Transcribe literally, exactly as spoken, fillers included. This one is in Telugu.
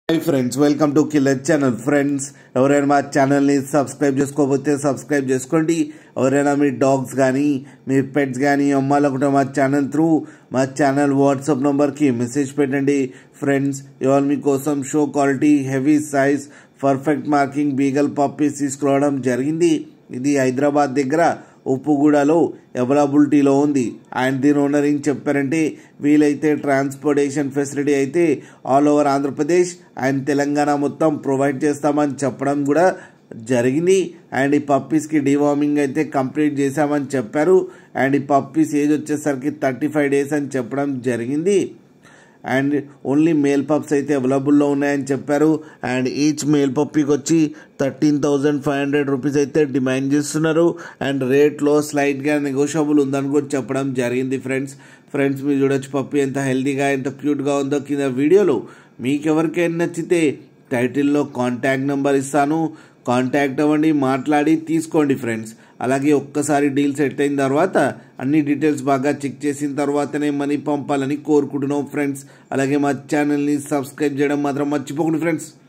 Hi friends, welcome to Killer Channel. Friends, ఎవరైనా మా ఛానల్ని సబ్స్క్రైబ్ చేసుకోకపోతే సబ్స్క్రైబ్ చేసుకోండి. ఎవరైనా మీ డాగ్స్ కానీ మీ పెట్స్ కానీ అమ్మాలనుకుంటే మా ఛానల్ త్రూ మా ఛానల్ వాట్సాప్ నెంబర్కి మెసేజ్ పెట్టండి. ఫ్రెండ్స్, ఇవాళ మీకోసం show quality heavy size perfect marking beagle puppies తీసుకురావడం జరిగింది. ఇది హైదరాబాద్ దగ్గర ఉప్పుగూడలో అవైలబిలిటీలో ఉంది. అండ్ దీని ఓనర్ ఏం చెప్పారంటే వీలైతే ట్రాన్స్పోర్టేషన్ ఫెసిలిటీ అయితే all over Andhra Pradesh and Telangana మొత్తం ప్రొవైడ్ చేస్తామని చెప్పడం కూడా జరిగింది. అండ్ ఈ పప్పీస్కి డివార్మింగ్ అయితే కంప్లీట్ చేశామని చెప్పారు. అండ్ ఈ పప్పీస్ ఏజ్ వచ్చేసరికి థర్టీ ఫైవ్ డేస్ అని చెప్పడం జరిగింది. అండ్ ఓన్లీ మేల్ పప్స్ అయితే అవైలబుల్లో ఉన్నాయని చెప్పారు. అండ్ ఈచ్ మేల్ పప్పీకి వచ్చి thirteen thousand five hundred rupees అయితే డిమాండ్ చేస్తున్నారు. అండ్ రేట్లో స్లైట్గా నెగోషియబుల్ ఉందని కూడా చెప్పడం జరిగింది. ఫ్రెండ్స్ ఫ్రెండ్స్ మీరు చూడొచ్చు పప్పీ ఎంత హెల్తీగా ఎంత క్యూట్గా ఉందో కింద వీడియోలో. మీకు ఎవరికైనా నచ్చితే టైటిల్లో కాంటాక్ట్ నెంబర్ ఇస్తాను, కాంటాక్ట్ అవ్వండి, మాట్లాడి తీసుకోండి ఫ్రెండ్స్. అలాగే ఒక్కసారి డీల్ సెట్ అయిన తర్వాత అన్ని డీటెయిల్స్ బాగా చెక్ చేసిన తర్వాతనే మనీ పంపాలని కోరుకుంటున్నాం ఫ్రెండ్స్. అలాగే మా ఛానల్ని సబ్స్క్రైబ్ చేయడం మాత్రం మర్చిపోకండి ఫ్రెండ్స్.